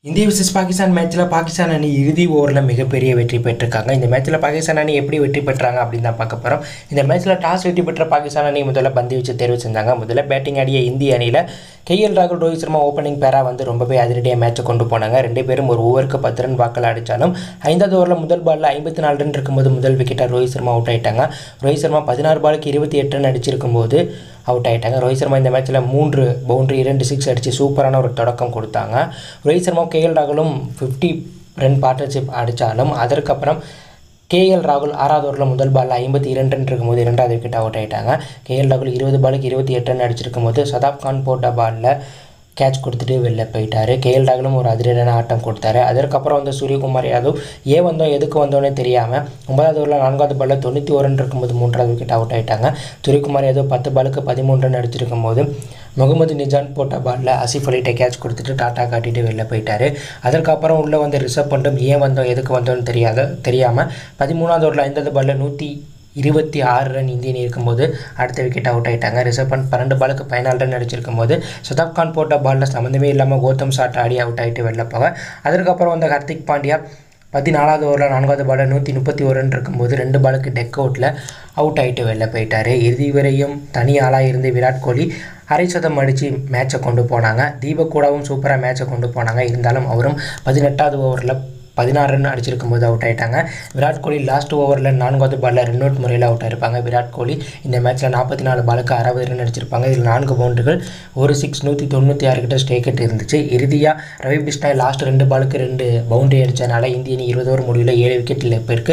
India vs Pakistan மேட்ச்சில் பாகிஸ்தான் அணி இறுதி ஓவரில் மிகப்பெரிய வெற்றி பெற்றிருக்காங்க. இந்த மேட்ச்சில் பாகிஸ்தான் அணி எப்படி வெற்றி பெற்றாங்க அப்படின்னு தான் பார்க்க போகிறோம். இந்த மேட்ச்சில் டாஸ் வெற்றி பெற்ற பாகிஸ்தான் அணி முதல்ல பந்து வச்சு தேர்வு செஞ்சாங்க. முதல்ல பேட்டிங் ஆடிய இந்திய அணியில் KL ராகுல், ரோஹித் சர்மா ஓப்பனிங் பேரா வந்து ரொம்பவே அதிரடியாக மேட்சை கொண்டு போனாங்க. ரெண்டு பேரும் ஒரு ஓவருக்கு 10 ரன் வாக்கில் அடித்தாலும் 5வது ஓவரில் முதல் பாலில் 54 ரன் இருக்கும்போது முதல் விக்கெட்டாக ரோஹித் சர்மா அவுட் ஆகிட்டாங்க. ரோஹித் சர்மா 16 பாலுக்கு 28 ரன் அடிச்சிருக்கும் போது அவுட் ஆகிட்டாங்க. ரோஹித் சர்மா இந்த மேட்ச்சில் 3 பவுண்டரி 2 6 அடித்து சூப்பரான ஒரு தொடக்கம் கொடுத்தாங்க. ரோஹித் சர்மா KL ராகுலும் 50 ரன் பார்ட்னர்ஷிப் அடித்தாலும் அதற்கப்புறம் KL ராகுல் 6வது ஓவரில் முதல் பாலில் 52 ரன் இருக்கும்போது 2வது விக்கெட் அவுட் ஆகிட்டாங்க. KL ராகுல் 20 பாலுக்கு 28 ரன் அடிச்சிருக்கும் போது சதாப் கான் போட்ட பாலில் கேட்ச் கொடுத்துட்டு வெளில போயிட்டார். KL ராகுலும் ஒரு அதிரடியான ஆட்டம் கொடுத்தாரு. அதற்கப்புறம் வந்து சூரியகுமார் யாதவ் வந்தோம் எதுக்கு வந்தோன்னே தெரியாமல் 9வது ஓவரில் 4வது பாலில் 91 ரன் இருக்கும்போது 3வது விக்கெட் அவுட் ஆகிட்டாங்க. சூரியகுமார் யாதவ் 10 பாலுக்கு 13 ரன் அடிச்சிருக்கும் போது முகமது நிஜான் போட்ட பாலில் ஆசிஃப் அலிட்ட கேட்ச் கொடுத்துட்டு டாட்டா காட்டிட்டு வெளில போயிட்டார். அதற்கப்புறம் உள்ளே வந்து ரிஷப் பண்டும் வந்தோம் எதுக்கு வந்தோன்னு தெரியாமல் 13வது ஓவரில் 5வது பாலில் 126 ரன் இந்திய அணி இருக்கும்போது அடுத்த விக்கெட் அவுட் ஆகிட்டாங்க. ரிஷப் பண்ட் 12 பாலுக்கு 14 ரன் அடிச்சிருக்கும் போது சதாப் கான் போட்ட பாலில் சம்மந்தமே இல்லாமல் கௌதம் ஷாட் ஆடி அவுட் ஆகிட்டு வெளில போக அதற்கப்புறம் வந்து ஹர்திக் பாண்டியா 14வது ஓவரில் 4வது பாலில் 131 ரன் இருக்கும்போது 2 பாலுக்கு டெக் அவுட்டில் அவுட் ஆகிட்டு வெளில போயிட்டார். இறுதி வரையும் தனி ஆளாக இருந்து விராட் கோலி அரை சதம் அடித்து மேட்சை கொண்டு போனாங்க. தீபக் கூடவும் சூப்பராக மேட்சை கொண்டு போனாங்க. இருந்தாலும் அவரும் 18வது ஓவரில் 16 ரன் அடிச்சிருக்கும் போது அவுட் ஆகிட்டாங்க. விராட் கோலி லாஸ்ட் ஓவரில் 4வது பாலில் ரன் அவுட் முறையில் அவுட் ஆகிருப்பாங்க. விராட் கோலி இந்த மேட்ச்சில் 44 பாலுக்கு 60 ரன் அடிச்சிருப்பாங்க. இதில் 4 பவுண்டரிகள் ஒரு 6 196 கிட்ட ஸ்டேக்கெட் இருந்துச்சு. இறுதியாக ரவி பிஷ்னாய் லாஸ்ட் 2 பாலுக்கு 2 பவுண்டரி அடித்ததுனால இந்திய அணி 20 ஓவர் முடிவில் 7 விக்கெட் இழப்பிற்கு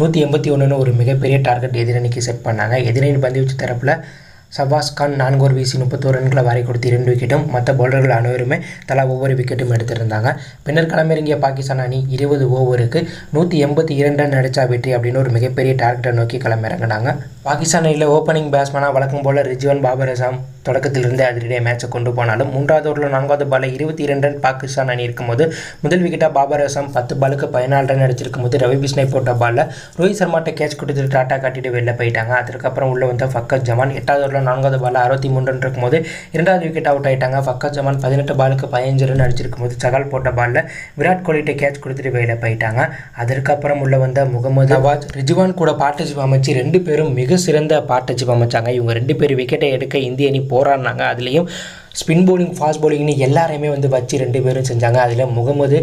181 ஒரு மிகப்பெரிய டார்கெட் எதிரணிக்கு செட் பண்ணாங்க. எதிரணி பந்து வச்சு தரப்பில் ஷபாஸ் கான் 4 ஓவர் வீசி 31 ரன்களை வாரி கொடுத்து 2 விக்கெட்டும் மற்ற பவுலர்கள் அனைவருமே தலா ஒவ்வொரு விக்கெட்டும் எடுத்திருந்தாங்க. பின்னர் களமிறங்கிய பாகிஸ்தான் அணி 20 ஓவருக்கு 182 ரன் அடித்தா வெற்றி அப்படின்னு ஒரு மிகப்பெரிய டார்கெட்டை நோக்கி களமிறங்கினாங்க. பாகிஸ்தான் அணியில் ஓப்பனிங் பேட்ஸ்மேனாக வழக்கம் போல் ரிஜ்வான் பாபர் அசாம் தொடக்கத்திலிருந்தே அதிரடியாக மேட்சை கொண்டு போனாலும் 3வது ஓவரில் 4வது பாலில் 22 ரன் பாகிஸ்தான் அணி இருக்கும்போது முதல் விக்கெட்டாக பாபர் அசாம் 10 பாலுக்கு 14 ரன் அடிச்சிருக்கும் போது ரவி பிஷ்னாய் போட்ட பாலில் ரோஹித் சர்மாட்ட கேட்ச் கொடுத்துட்டு டாட்டா காட்டிட்டு வெளில போயிட்டாங்க. அதுக்கப்புறம் உள்ள வந்த ஃபக்கர் ஜமான் 8வது ஓவரில் 4வது பாலில் 63 ரன் இருக்கும்போது 2வது விக்கெட் அவுட் ஆகிட்டாங்க. ஃபக்கர் ஜமான் 18 பாலுக்கு 15 ரன் அடிச்சிருக்கும் போது சகால் போட்ட பாலில் விராட் கோலிட்ட கேட்ச் கொடுத்துட்டு வெளில போயிட்டாங்க. அதற்கப்புறம் உள்ள வந்த முகமது நவாஸ், ரிஜ்வான் கூட பார்ட்னர்ஷிப் அமைச்சு 2 பேரும் மிக சிறந்த பார்ட்னர்ஷிப் அமைச்சாங்க. இவங்க 2 பேர் விக்கெட்டை எடுக்க இந்திய அணி போராடினாங்க. அதுலேயும் ஸ்பின் பவுலிங், ஃபாஸ்ட் பவுலிங்னு எல்லாரையுமே வந்து வச்சு 2 பேரும் செஞ்சாங்க. அதில் முகமது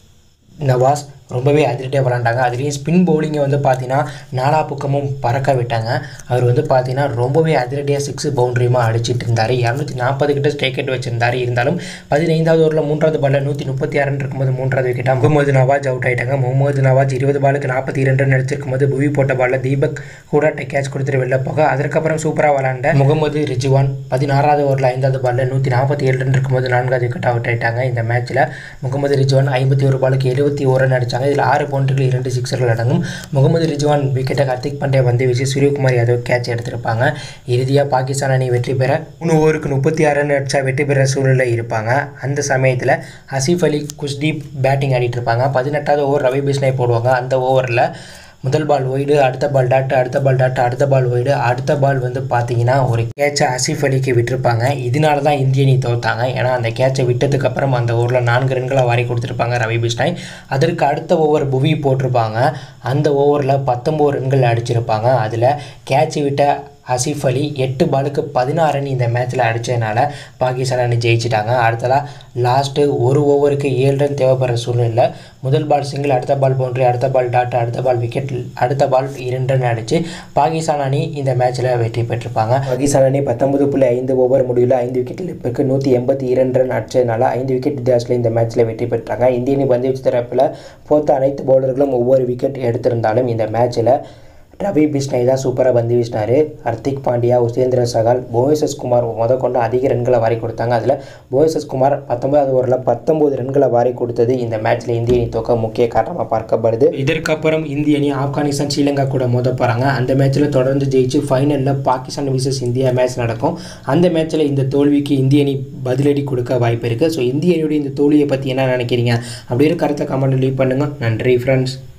நவாஸ் ரொம்பவே அதிரடியாக விளாண்டாங்க. அதுலேயும் ஸ்பின் பவுலிங்கை வந்து பார்த்தீங்கன்னா 4 பக்கமும் பறக்க விட்டாங்க. அவர் வந்து பார்த்தீங்கன்னா ரொம்பவே அதிரடியாக 6 பவுண்டரியுமா அடிச்சிட்டு இருந்தார். 240 கிட்ட ஸ்டேக்கெட் வச்சிருந்தார். இருந்தாலும் 15வது ஓவரில் 3வது பாலில் 136 ரன் இருக்கும்போது 3வது விக்கெட்டாக முகமது நவாஸ் அவுட் ஆகிட்டாங்க. முகமது நவாஸ் 20 பாலுக்கு 42 ரன் அடிச்சிருக்கும் போது புவி போட்ட பாலில் தீபக் கூட கேட்ச் கொடுத்துட்டு வெளில போக அதற்கப்புறம் சூப்பராக விளாண்ட முகமது ரிஜ்வான் 16வது ஓவரில் 5வது பாலில் 147 ரன் இருக்கும்போது 4வது விக்கெட் அவுட் ஆகிட்டாங்க. இந்த மேட்ச்சில் முகமது ரிஜ்வான் 51 பாலுக்கு 71 ரன் அடித்தாங்க. இதில் 6 பவுண்டரிகள் 2 சிக்ஸர்கள் அடங்கும். முகமது ரிஜ்வான் விக்கெட்டை ஹர்திக் பாண்டியா வந்து வீசி சூரியகுமார் யாதவ் கேட்ச் எடுத்திருப்பாங்க. இறுதியாக பாகிஸ்தான் அணி வெற்றி பெற 3 ஓவருக்கு 36 ரன் அடித்தா வெற்றி பெற சூழ்நிலை இருப்பாங்க. அந்த சமயத்தில் ஆசிஃப் அலி, குஷ்தீப் பேட்டிங் ஆடிட்டு இருப்பாங்க. 18வது ஓவர் ரவி பிஷ்னாய் போடுவாங்க. அந்த ஓவரில் முதல் பால் ஒய்டு, அடுத்த பால் டாட்டு, அடுத்த பால் டாட்டு, அடுத்த பால் ஒய்டு, அடுத்த பால் வந்து பார்த்தீங்கன்னா ஒரு கேட்சை ஆசிஃப் அலிக்கு விட்டுருப்பாங்க. இதனால தான் இந்திய அணி தோத்தாங்க. ஏன்னா அந்த கேட்சை விட்டதுக்கப்புறம் அந்த ஓவரில் 4 ரன்களை வாரி கொடுத்துருப்பாங்க ரவி பிஷ்னாய். அதற்கு அடுத்த ஓவர் புவி போட்டிருப்பாங்க. அந்த ஓவரில் 19 ரன்கள் அடிச்சிருப்பாங்க. அதில் கேட்ச் விட்ட ஆசிஃப் அலி 8 பாலுக்கு 16 ரன் இந்த மேட்ச்சில் அடித்ததுனால பாகிஸ்தான் அணி ஜெயிச்சிட்டாங்க. அடுத்ததாக லாஸ்ட்டு ஒரு ஓவருக்கு 7 ரன் தேவைப்படுற சூழ்நிலை முதல் பால் சிங்கிள், அடுத்த பால் பவுண்டரி, அடுத்த பால் டாட், அடுத்த பால் விக்கெட், அடுத்த பால் 2 ரன் அடித்து பாகிஸ்தான் அணி இந்த மேட்ச்சில் வெற்றி பெற்றிருப்பாங்க. பாகிஸ்தான் அணி 19.5 ஓவர் முடிவில் 5 விக்கெட் இழப்பிற்கு 182 ரன் அடித்ததுனால 5 விக்கெட் வித்தியாசத்தில் இந்த மேட்ச்சில் வெற்றி பெற்றாங்க. இந்திய அணி பந்து வீச்சு தரப்பில் போத்த அனைத்து பவுலர்களும் ஒவ்வொரு விக்கெட் எடுத்திருந்தாலும் இந்த மேட்ச்சில் ரவி பிஷ்னாய் தான் சூப்பராக பந்து வீசினார். ஹர்திக் பாண்டியா, உசேந்திர சகால், போய்சஸ் குமார் கொண்டு அதிக ரன்களை வாரி கொடுத்தாங்க. அதில் போய்சஸ் குமார் 19வது ஓவரில் 19 ரன்களை வாரி கொடுத்தது இந்த மேட்ச்சில் இந்திய அணி தோக்க முக்கிய காரணமாக பார்க்கப்படுது. இதற்கப்புறம் இந்திய அணி ஆப்கானிஸ்தான், ஸ்ரீலங்கா கூட மோத போகிறாங்க. அந்த மேட்ச்சில் தொடர்ந்து ஜெயிச்சு ஃபைனலில் பாகிஸ்தான் vs இந்தியா மேட்ச் நடக்கும். அந்த மேட்ச்சில் இந்த தோல்விக்கு இந்திய அணி பதிலடி கொடுக்க வாய்ப்பு இருக்குது. ஸோ இந்திய அணியுடைய இந்த தோல்வியை பற்றி என்ன நினைக்கிறீங்க அப்படிங்கிற கருத்தை கமெண்ட் லீவ் பண்ணுங்கள். நன்றி ஃப்ரெண்ட்ஸ்.